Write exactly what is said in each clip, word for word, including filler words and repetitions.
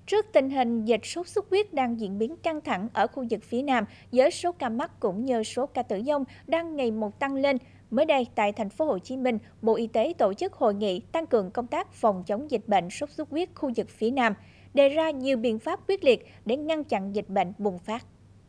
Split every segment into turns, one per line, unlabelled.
Trước tình hình dịch sốt xuất huyết đang diễn biến căng thẳng ở khu vực phía Nam, với số ca mắc cũng như số ca tử vong đang ngày một tăng lên, mới đây tại thành phố Hồ Chí Minh, Bộ Y tế tổ chức hội nghị tăng cường công tác phòng chống dịch bệnh sốt xuất huyết khu vực phía Nam, đề ra nhiều biện pháp quyết liệt để ngăn chặn dịch bệnh bùng phát.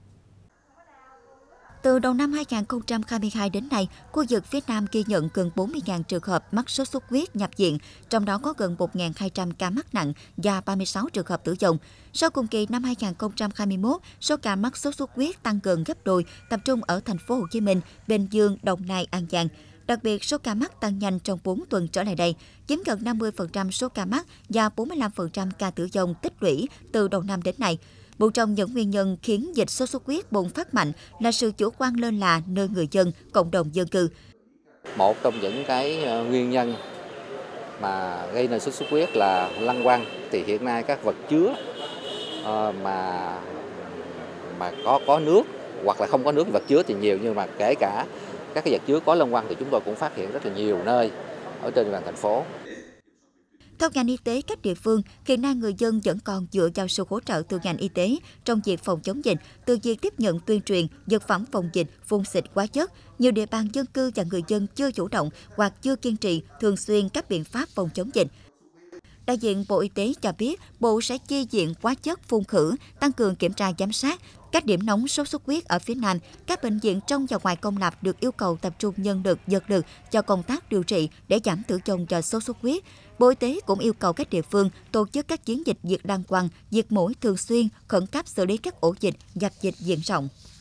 Từ đầu năm hai nghìn không trăm hai mươi hai đến nay, khu vực phía Nam ghi nhận gần bốn mươi nghìn trường hợp mắc sốt xuất huyết nhập viện, trong đó có gần một nghìn hai trăm ca mắc nặng và ba mươi sáu trường hợp tử vong. Sau cùng kỳ năm hai nghìn không trăm hai mươi mốt, số ca mắc sốt xuất huyết tăng gần gấp đôi, tập trung ở thành phố Hồ Chí Minh, Bình Dương, Đồng Nai, An Giang. Đặc biệt, số ca mắc tăng nhanh trong bốn tuần trở lại đây, chiếm gần năm mươi phần trăm số ca mắc và bốn mươi lăm phần trăm ca tử vong tích lũy từ đầu năm đến nay. Một trong những nguyên nhân khiến dịch sốt xuất huyết bùng phát mạnh là sự chủ quan lơ là nơi người dân, cộng đồng dân cư.
Một trong những cái nguyên nhân mà gây nên sốt xuất huyết là lăng quăng. Thì hiện nay các vật chứa mà mà có có nước hoặc là không có nước vật chứa thì nhiều, nhưng mà kể cả các cái vật chứa có lăng quăng thì chúng tôi cũng phát hiện rất là nhiều nơi ở trên địa bàn thành phố.
Theo ngành y tế các địa phương, hiện nay người dân vẫn còn dựa vào sự hỗ trợ từ ngành y tế trong việc phòng chống dịch, từ việc tiếp nhận tuyên truyền, dược phẩm phòng dịch, phun xịt hóa chất. Nhiều địa bàn dân cư và người dân chưa chủ động hoặc chưa kiên trì thường xuyên các biện pháp phòng chống dịch. Đại diện Bộ Y tế cho biết, Bộ sẽ chi viện hóa chất phun khử, tăng cường kiểm tra giám sát các điểm nóng sốt xuất huyết ở phía Nam. Các bệnh viện trong và ngoài công lập được yêu cầu tập trung nhân lực, vật lực cho công tác điều trị để giảm tử vong do sốt xuất huyết. Bộ Y tế cũng yêu cầu các địa phương tổ chức các chiến dịch diệt đăng quăng, diệt mũi thường xuyên, khẩn cấp xử lý các ổ dịch, dập dịch diện rộng.